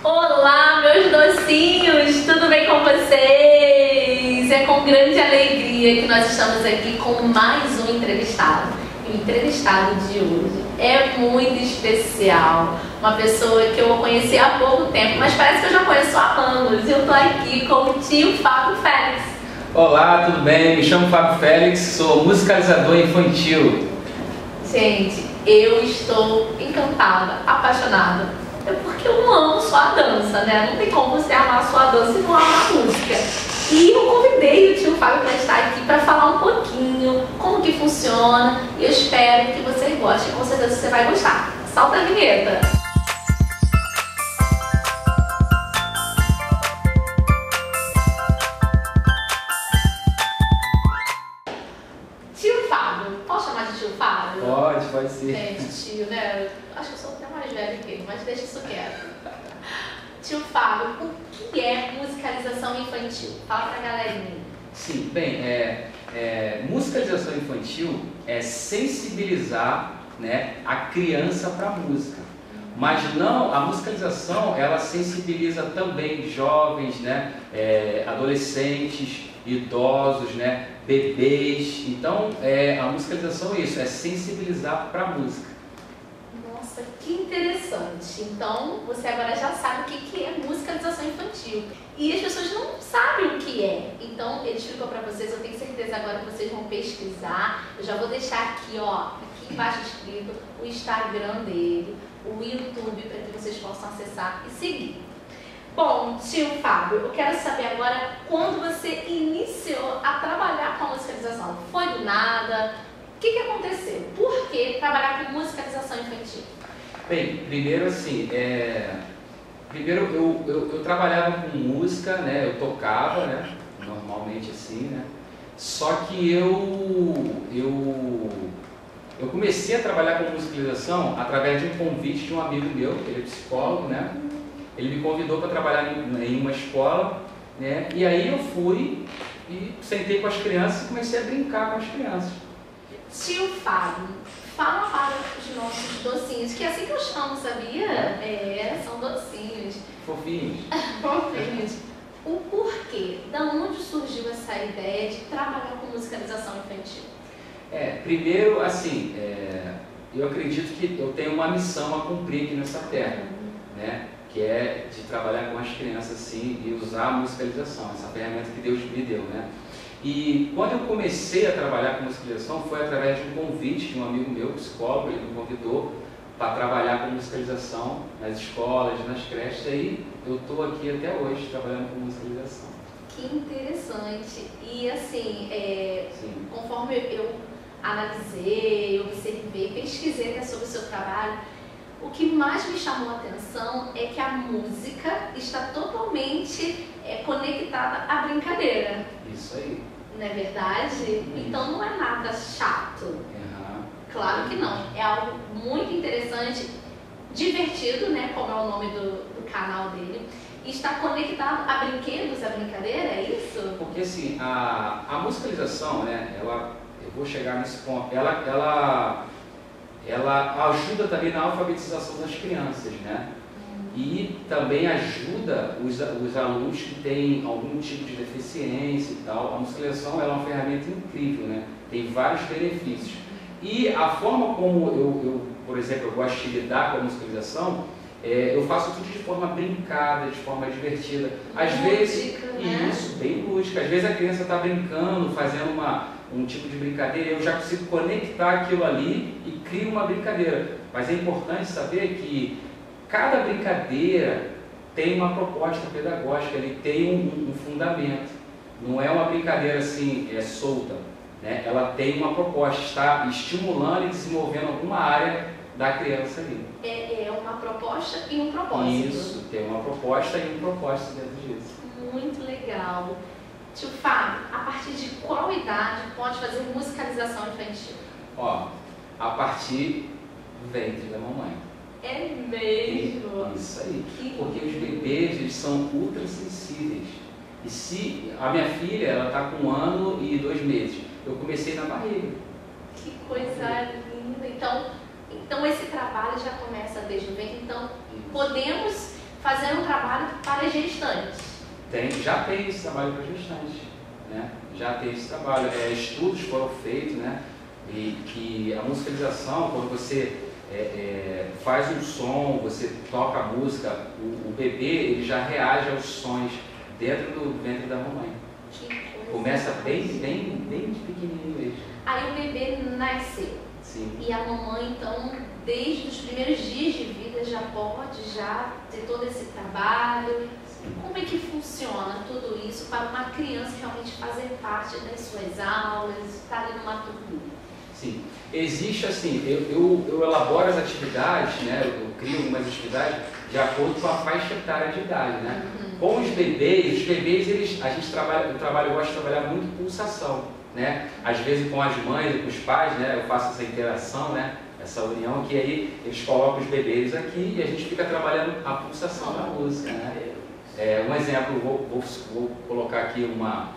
Olá, meus docinhos! Tudo bem com vocês? É com grande alegria que nós estamos aqui com mais um entrevistado. E o entrevistado de hoje é muito especial. Uma pessoa que eu conheci há pouco tempo, mas parece que eu já conheço há anos. Eu tô aqui com o tio Fábio Félix. Olá, tudo bem? Me chamo Fábio Félix, sou musicalizador infantil. Gente, eu estou encantada, apaixonada. É porque eu amo só a dança, né? Não tem como você amar só a dança e não amar a música. E eu convidei o tio Fábio para estar aqui para falar um pouquinho como que funciona. E eu espero que vocês gostem. Com certeza você vai gostar. Solta a vinheta! Tio Fábio, posso chamar de tio Fábio? Pode ser. Gente, tio, né? Acho que eu sou até mais velho que ele, mas deixa isso quieto. Tio Fábio, o que é musicalização infantil? Fala pra galerinha. Sim, bem, musicalização infantil é sensibilizar, né, a criança para a música. Mas não, a musicalização, ela sensibiliza também jovens, né, adolescentes, idosos, né, bebês. Então, a musicalização é isso, é sensibilizar para a música. Nossa, que interessante. Então, você agora já sabe o que é musicalização infantil. E as pessoas não sabem o que é. Então, ele explicou para vocês, eu tenho certeza agora que vocês vão pesquisar. Eu já vou deixar aqui, ó, aqui embaixo escrito o Instagram dele, o YouTube, para que vocês possam acessar e seguir. Bom, tio Fábio, eu quero saber agora quando você iniciou a trabalhar com a musicalização. Foi do nada? O que aconteceu? Por que trabalhar com musicalização infantil? Bem, primeiro assim, primeiro eu trabalhava com música, né, eu tocava, né, normalmente assim, né, só que eu comecei a trabalhar com musicalização através de um convite de um amigo meu, ele é psicólogo, né, ele me convidou para trabalhar em uma escola, né, e aí eu fui e sentei com as crianças e comecei a brincar com as crianças. Tio Fábio, fala para os nossos docinhos, que é assim que eu chamo, sabia? São docinhos. Fofinhos. Fofinhos. O porquê? Da onde surgiu essa ideia de trabalhar com musicalização infantil? Primeiro, assim, eu acredito que eu tenho uma missão a cumprir aqui nessa terra, né? Que é de trabalhar com as crianças assim e usar a musicalização, essa ferramenta que Deus me deu, né? E quando eu comecei a trabalhar com musicalização foi através de um convite de um amigo meu, psicólogo, ele me convidou para trabalhar com musicalização nas escolas, nas creches, e aí eu estou aqui até hoje trabalhando com musicalização. Que interessante! E assim, conforme eu analisei, observei, pesquisei até sobre o seu trabalho, o que mais me chamou a atenção é que a música está totalmente conectada à brincadeira. Isso aí. Não é verdade? Então não é nada chato. Claro que não. É algo muito interessante, divertido, né? Como é o nome do canal dele. E está conectado a brinquedos, a brincadeira, é isso? Porque assim, a musicalização, né? Eu vou chegar nesse ponto. Ela ajuda também na alfabetização das crianças, né? E também ajuda os alunos que têm algum tipo de deficiência e tal. A musicalização ela é uma ferramenta incrível, né? Tem vários benefícios. E a forma como eu, por exemplo, eu gosto de lidar com a musicalização, eu faço tudo de forma brincada, de forma divertida. Às vezes, né? Isso, bem lúdica. Às vezes a criança está brincando, fazendo um tipo de brincadeira, eu já consigo conectar aquilo ali e crio uma brincadeira. Mas é importante saber que cada brincadeira tem uma proposta pedagógica, ele tem um fundamento. Não é uma brincadeira assim, solta, né? Ela tem uma proposta, está estimulando e desenvolvendo alguma área da criança ali. É uma proposta e um propósito. Isso, tem uma proposta e um propósito dentro disso. Muito legal. Tio Fábio, a partir de qual idade pode fazer musicalização infantil? Ó, a partir do ventre da mamãe. É mesmo? Isso aí. Porque os bebês, eles são ultra sensíveis. E se a minha filha, ela está com 1 ano e 2 meses, eu comecei na barriga. Que coisa linda. Então esse trabalho já começa desde o ventre. Então podemos fazendo um trabalho para gestantes. Já tem esse trabalho para gestantes, né? Já tem esse trabalho. Estudos foram feitos, né? E que a musicalização, quando você faz um som, você toca a música, o bebê ele já reage aos sons dentro do ventre da mamãe. Começa bem pequenininho mesmo. Aí o bebê nasceu. Sim. E a mamãe, então, desde os primeiros dias de vida já pode ter todo esse trabalho. Como é que funciona tudo isso para uma criança realmente fazer parte das suas aulas, estar ali numa turminha? Sim, existe assim, eu elaboro as atividades, né? Eu crio algumas atividades de acordo com a faixa etária de idade, né? Com os bebês eu gosto de trabalhar muito pulsação, né? Às vezes com as mães e com os pais, né? Eu faço essa interação, né? Essa união, que aí eles colocam os bebês aqui e a gente fica trabalhando a pulsação da música, né? Um exemplo, vou colocar aqui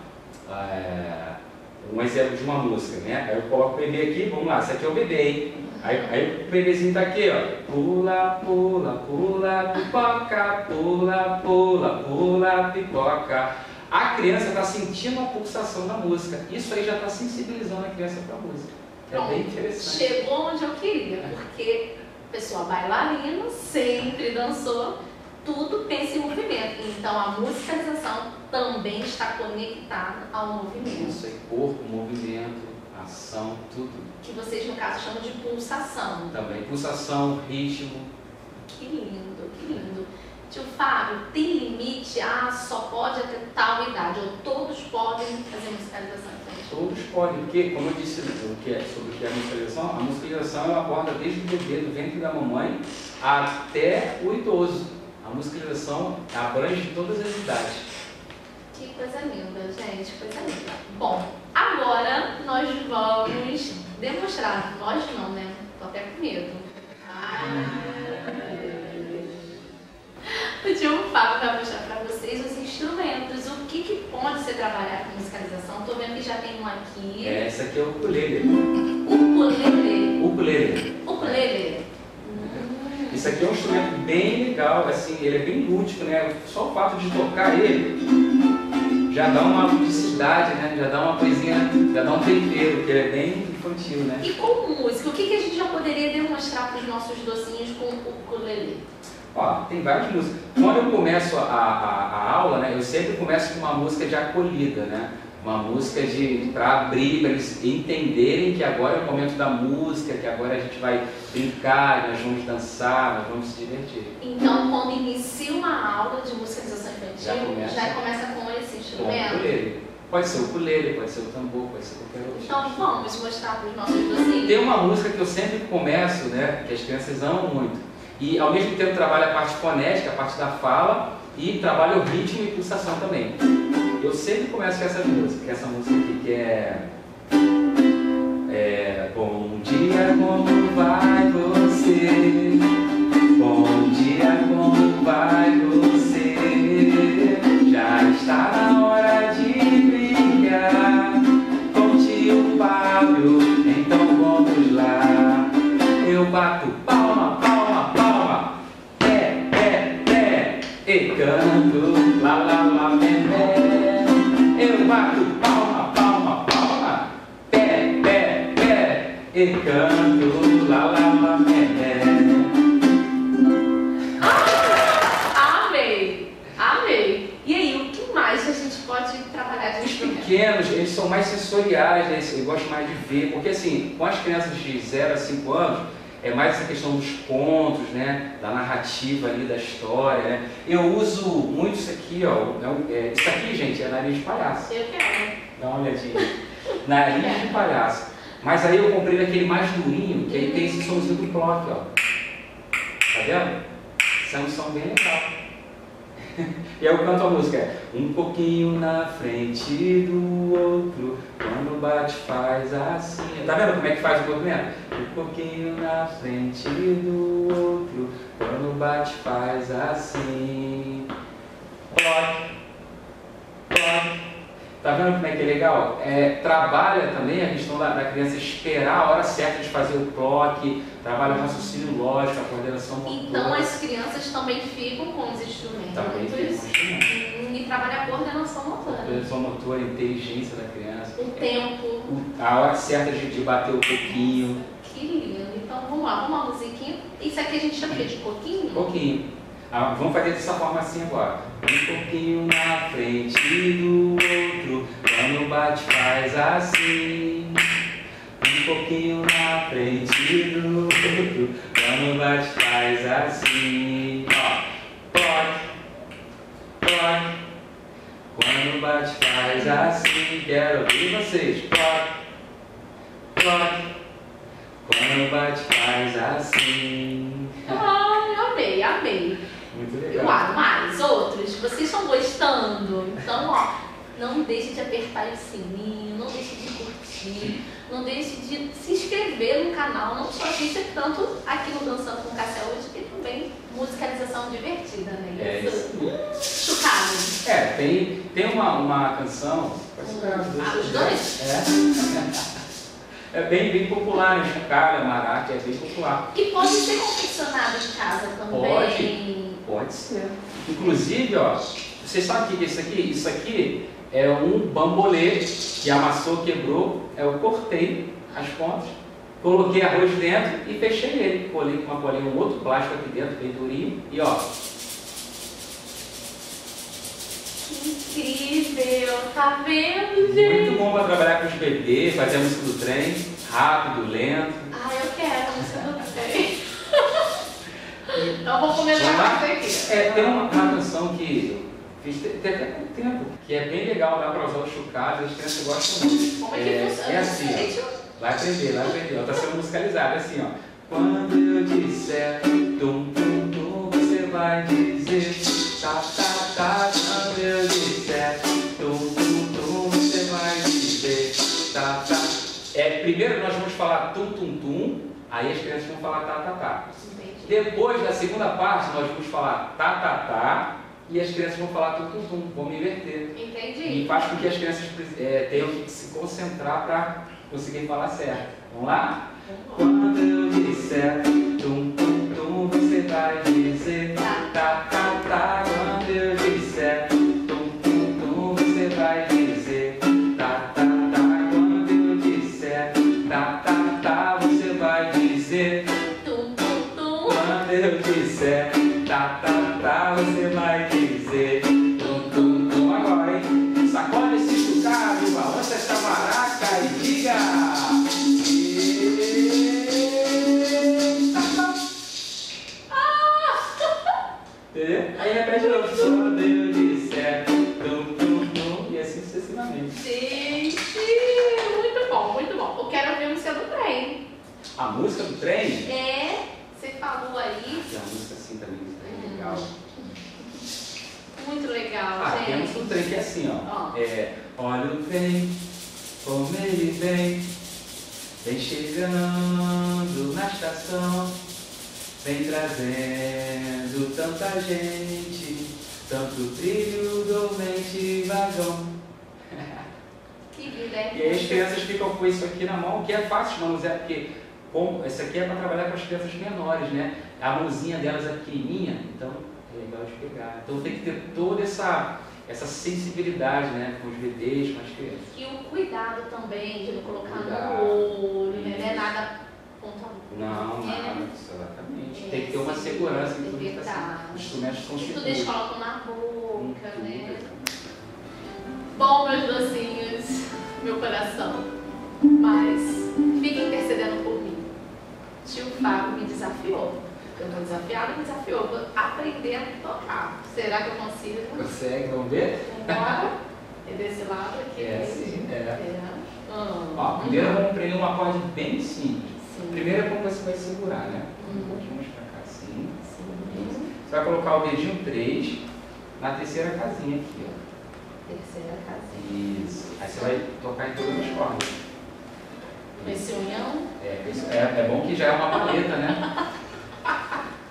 um exemplo de uma música, né? Aí eu coloco o bebê aqui, vamos lá, esse aqui é o bebê, hein? Aí o bebezinho tá aqui, ó. Pula, pula, pula, pipoca, pula, pula, pula, pipoca. A criança está sentindo a pulsação da música. Isso aí já está sensibilizando a criança para a música. É bem interessante. Chegou onde eu queria, porque a pessoa bailarina sempre dançou, tudo tem esse movimento. Então a musicalização também está conectada ao movimento. Isso aí, corpo, movimento, ação, tudo. Que vocês no caso chamam de pulsação. Também pulsação, ritmo. Que lindo, que lindo. Tio Fábio, tem limite? Só pode até tal idade, ou todos podem fazer musicalização? Todos podem, porque, como eu disse sobre o que é a musicalização ela aborda desde o bebê, do ventre da mamãe, até o idoso. A musicalização abrange todas as idades. Que coisa linda, gente, coisa linda. Bom, agora nós vamos demonstrar. Nós não, né? Tô até com medo. O tio Fábio vai mostrar para vocês os instrumentos, o que pode ser trabalhado com musicalização. Estou vendo que já tem um aqui. Esse aqui é o ukulele. Ukulele? Ukulele. Ukulele. Isso aqui é um instrumento bem legal, assim, ele é bem lúdico, né? Só o fato de tocar ele já dá uma ludicidade, né? Já dá uma coisinha, já dá um tempero, porque ele é bem infantil, né? E com música, o que a gente já poderia demonstrar para os nossos docinhos com o ukulele? Ó, tem várias músicas. Quando eu começo a aula, né, eu sempre começo com uma música de acolhida, né? Uma música para abrir, para eles entenderem que agora é o momento da música, que agora a gente vai brincar, nós vamos dançar, nós vamos se divertir. Então, quando inicia uma aula de musicalização infantil, já começa com esse instrumento? Com o ukulele. Pode ser o ukulele, pode ser o tambor, pode ser qualquer outro. Então, vamos mostrar para os nossos docinhos. Tem uma música que eu sempre começo, né, que as crianças amam muito. E ao mesmo tempo trabalho a parte fonética, a parte da fala, e trabalho o ritmo e pulsação também. Eu sempre começo com essa música aqui, que é Bom dia, como vai você? Bom dia, como vai você? Já está na hora de brincar com tio Fábio, então vamos lá. Eu bato palma, palma, palma, e canto, lá, lá, lá, memé. Eu bato palma, palma, palma, e canto, lá, lá, lá, memé. Amei, amei. E aí, o que mais a gente pode trabalhar de instrumento? Os pequenos, eles são mais sensoriais, né? Eu gosto mais de ver, porque assim, com as crianças de 0 a 5 anos, é mais essa questão dos contos, né? Da narrativa ali, da história, né? Eu uso muito isso aqui, ó. Isso aqui, gente, é nariz de palhaço. Eu quero. Dá uma olhadinha. Nariz de palhaço. Mas aí eu comprei aquele mais durinho, que aí tem esse somzinho do clock, ó. Tá vendo? Isso é um som bem legal. E aí eu canto a música, um pouquinho na frente do outro, quando bate faz assim. Tá vendo como é que faz o movimento? Um pouquinho na frente do outro, quando bate faz assim. Clock, clock. Tá vendo como é que é legal? Trabalha também a questão da criança esperar a hora certa de fazer o toque, trabalha o raciocínio lógico, a coordenação motora. Então as crianças também ficam com os instrumentos. Também ficam com os instrumentos. E trabalha a coordenação motora. Coordenação motora, a inteligência da criança. O tempo. A hora certa de bater o coquinho. Que lindo. Então vamos lá, uma musiquinha. Isso aqui a gente chama de coquinho? Coquinho. Vamos fazer dessa forma assim agora. Um pouquinho na frente do outro, quando bate faz assim. Um pouquinho na frente do outro, quando bate faz assim. Ó, toque, toque. Quando bate faz assim. Quero ouvir vocês. Toque, toque. Quando bate faz assim. Ai, amei, amei. Muito legal. Mais outros, vocês estão gostando? Então, ó, não deixe de apertar o sininho, não deixe de curtir, não deixe de se inscrever no canal, não só assista tanto aqui no Dançando com Cássia hoje, que também musicalização divertida, né? Isso. Chocado. Tem uma canção. Os dois? É bem popular, né? Chocalho, maraca, é bem popular. E pode ser confeccionado em casa também. Pode ser. Inclusive, ó, vocês sabem o que é isso aqui? Isso aqui é um bambolê que amassou, quebrou. Eu cortei as pontas, coloquei arroz dentro e fechei ele. Colei com uma colinha, um outro plástico aqui dentro, bem durinho. E ó. Incrível, tá vendo, gente? Muito bom para trabalhar com os bebês, fazer a música do trem, rápido, lento. Ah, eu quero a música do trem. Então vou começar com isso aqui. Tem uma canção que eu fiz tem até pouco tempo, que é bem legal, dá para usar o chocalho, as crianças gostam muito. Como é que funciona? É assim, ó. Vai aprender, está sendo musicalizado, é assim, ó. Quando eu disser tum tum tum, você vai dizer tá tá tá. Quando eu disser tum tum tum, você vai dizer tá tá. Primeiro nós vamos falar tum tum tum, aí as crianças vão falar tá tá tá. Depois, na segunda parte, nós vamos falar tá tá tá e as crianças vão falar tum tum tum, vamos inverter. Entendi. E faz com que as crianças tenham que se concentrar para conseguir falar certo. Vamos lá? Quando eu disser tum tum tum, você vai dizer tá tá tá. Quando eu disser tum tum tum, você vai dizer tá tá tá. Quando eu disser tá tá tá, você vai dizer tum tum tum. Quando eu disser tá tá tá, você vai dizer tum tum tum. Agora, hein? Sacode esse chocalho, balança essa maraca e diga. Entendeu? Aí repete de novo. Quando eu disser tum tum tum, e assim sucessivamente. Gente, muito bom, muito bom. Eu quero ouvir a música do trem. A música do trem? Você falou aí. E a música assim também, é legal. Muito legal, gente. Tem a música do trem que é assim, ó. Olha o trem, como ele vem chegando na estação, vem trazendo tanta gente, tanto trilho, dormente, vagão. Que vida, E aí as crianças ficam com isso aqui na mão, que é fácil de manusear, porque esse aqui é para trabalhar com as crianças menores, né? A mãozinha delas é pequenininha, então é legal de pegar. Então tem que ter toda essa sensibilidade, né? Com os bebês, com as crianças. E o cuidado também de não colocar no olho, né? Não é nada ponta. Não, nada, exatamente. Tem que ter uma segurança em tudo que os instrumentos são seguros. seguros. Tudo eles colocam na boca, né? Bom, meus docinhos, meu coração, mas fiquem intercedendo por mim. Tio Fábio me desafiou. Eu estou desafiada, me desafiou. Vou aprender a tocar. Será que eu consigo? Consegue? Vamos ver? Vambora. É desse lado aqui. Sim, Ó, primeiro vamos aprender um acorde bem simples. Sim. Primeiro é como você vai segurar, né? Vamos pra cá assim. Você vai colocar o dedinho 3 na terceira casinha aqui, ó. Terceira casinha. Isso. Aí você vai tocar em todas as cordas. Esse unhão. É bom que já é uma paleta, né?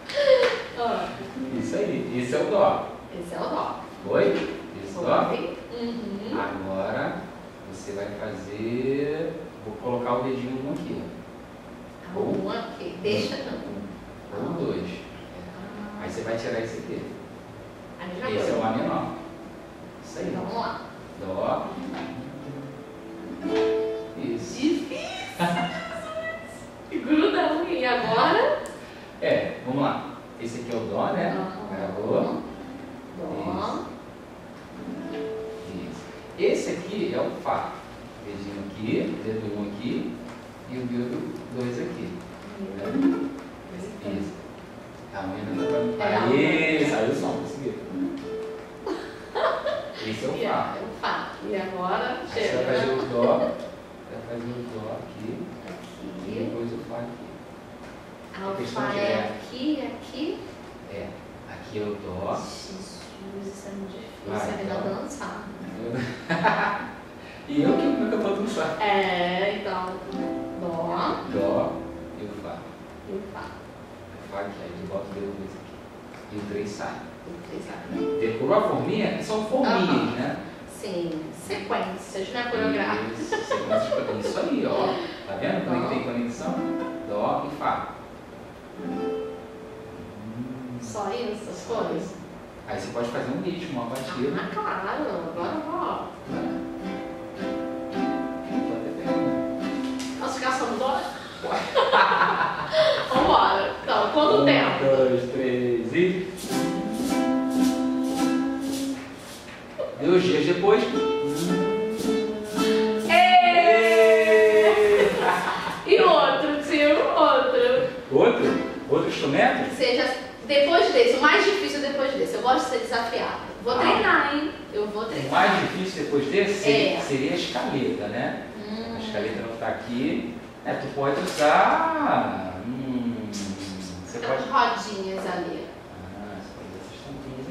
Isso aí. Esse é o dó. Esse é o dó. Oi? Esse dó? Agora você vai fazer... Vou colocar o dedinho um aqui. Um aqui. Deixa não. Ou dois. Aí você vai tirar esse aqui. Esse é o Lá menor. Isso aí. Vamos lá. Dó. Isso. Difícil. Gruda ruim. E agora? Vamos lá. Esse aqui é o Dó, né? Gravou. Dó. Isso. Esse aqui é o Fá. Dedinho aqui, dedo 1 aqui e o dedo 2 aqui. Isso. A unha não vai me parar. Aí, saiu o som, conseguiu. Esse é o Fá. É o Fá. E agora? Aí você vai fazer o Dó. Vai fazer o Dó aqui. E depois o Fá aqui. O Fá é aqui, aqui? Aqui é o Dó. Jesus, isso é muito difícil. Vai, É melhor então. dançar. E eu que nunca vou dançar. Então. Dó. Dó e o Fá. E o Fá. O Fá aqui, aí bota o dedo 2 aqui. E o 3 sai. Decorou a forminha? São forminhas, né? Sim, sequências, né? Coreográficas. Isso aí, ó. Tá vendo como é que tem conexão? Dó e Fá. Só isso, as coisas? Aí você pode fazer um ritmo, uma batida. Claro. Agora ó. Posso ficar só no dó? Vambora. Então, quanto tempo? 1, 2, 3 e... 2 dias depois... E outro, tio? Outro instrumento? Seja depois desse, o mais difícil depois desse. Eu gosto de ser desafiada. Vou treinar, hein? Eu vou treinar. O mais difícil depois desse seria a escaleta, né? A escaleta não está aqui. Tu pode usar... Você pode... As rodinhas ali. Você pode usar essas tampinhas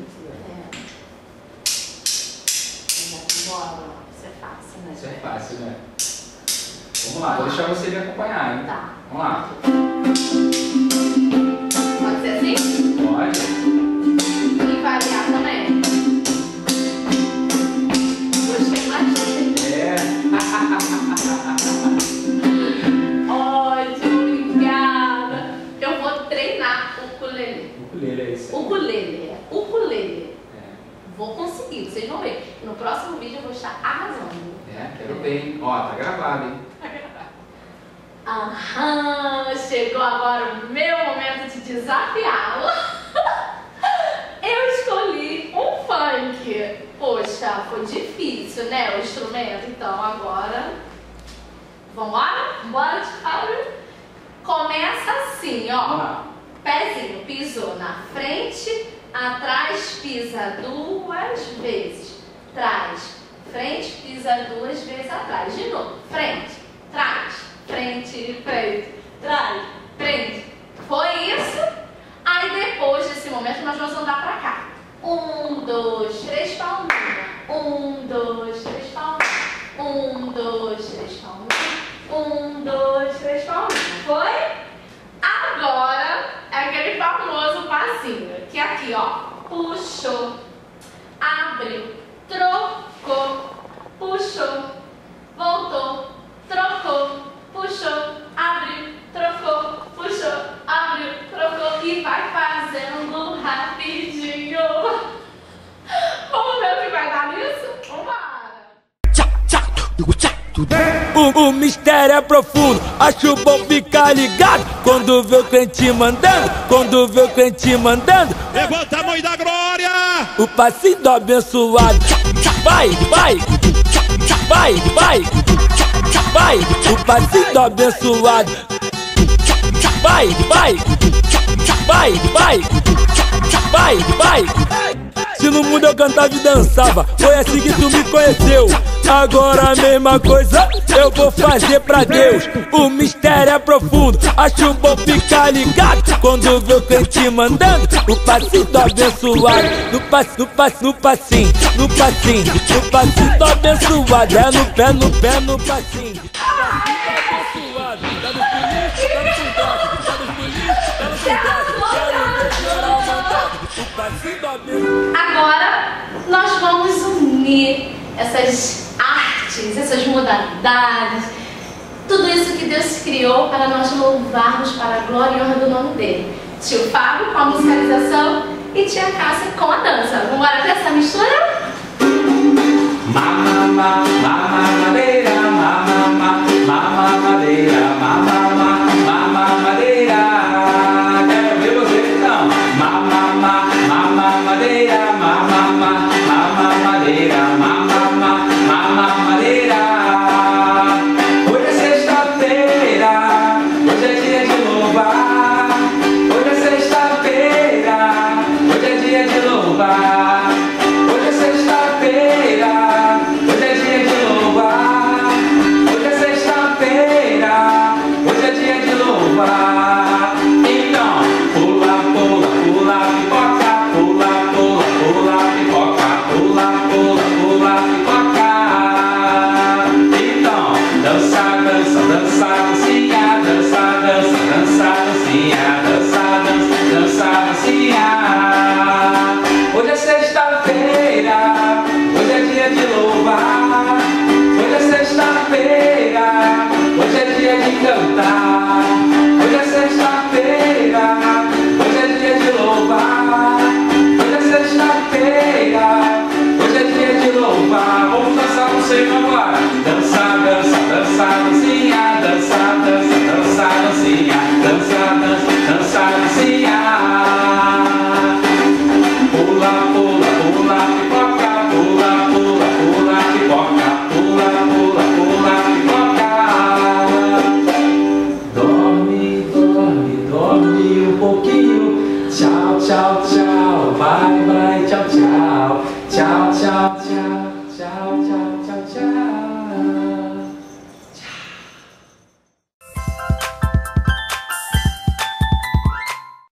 aqui, Bora. Isso é fácil, né? Isso é fácil, né? Vamos lá, vou deixar você me acompanhar, hein? Tá. Vamos lá. Pode ser assim? Pode. E variar também. Gostei bastante. Ótimo, obrigada. Eu vou treinar o ukulele. Ukulele é isso. Ukulele. Vou conseguir, vocês vão ver. No próximo vídeo eu vou estar arrasando. Quero ver. Ó, tá gravado, hein? Chegou agora o meu momento de desafiá-lo. Eu escolhi um funk. Poxa, foi difícil, né? O instrumento. Então agora, vambora? Bora de cara. Começa assim, ó. Pezinho, pisou na frente, atrás, pisa 2 vezes. Trás, frente, pisa 2 vezes atrás. De novo, frente, trás. Frente, trás, frente. Foi isso? Aí depois desse momento nós vamos andar pra cá. 1, 2, 3 palminha. 1, 2, 3 palminha. 1, 2, 3 palminha. 1, 2, 3 palminha. Foi? Agora é aquele famoso passinho. Que é aqui, ó. Puxou, abriu, trocou, puxou, voltou, trocou. Puxou, abriu, trocou, puxou, abriu, trocou e vai fazendo rapidinho. Vamos ver o que vai dar nisso? Vambora! O mistério é profundo, acho bom ficar ligado. Quando vê o crente mandando, levanta a mão e dá glória. O passinho do abençoado. Vai, o passinho do abençoado. Vai. Se no mundo eu cantava e dançava, foi assim que tu me conheceu. Agora a mesma coisa eu vou fazer pra Deus. O mistério é profundo, acho bom ficar ligado. Quando vê o crente mandando, o passinho do abençoado. No passinho do abençoado. É no pé, no passinho. Agora nós vamos unir essas artes, essas modalidades, tudo isso que Deus criou para nós louvarmos para a glória e honra do nome dele. Tio Fábio com a musicalização e tia Cássia com a dança. Vamos embora ver essa mistura? Mama, madeira, mama, madeira, mama, madeira. Quero ver vocês então. Mama, madeira, mama, madeira, mama, madeira. Hoje é sexta-feira, hoje é dia de louvar. Hoje é sexta-feira, hoje é dia de louvar. Hoje é sexta-feira, hoje é dia de louvar. Hoje é sexta-feira, hoje é dia de louvar. Então, pula, pula, pula, pipoca, pula, pula, pula, pipoca, pula, pula, pula, pipoca. Então, dança, dança, dança, dancinha, dança, dança, dança, dancinha, dança, dança, dança, dancinha. Hoje é sexta-feira, hoje é dia de louvar. Hoje é sexta-feira, hoje é dia de cantar. Hoje é sexta-feira, hoje é dia de louvar. Hoje é sexta-feira, hoje é dia de louvar. Vamos dançar no Senhor agora. Dança, dança, dança, dancinha, dança, dança, dança, dancinha, dança, dança, dança, dancinha. Pula, pula, pula, pipoca, pula, pula, pula, pipoca, pula, pula, pula, pipoca. Dorme, dorme, dorme um pouquinho. Tchau, tchau, tchau, bye, bye, tchau, tchau, tchau, tchau, tchau.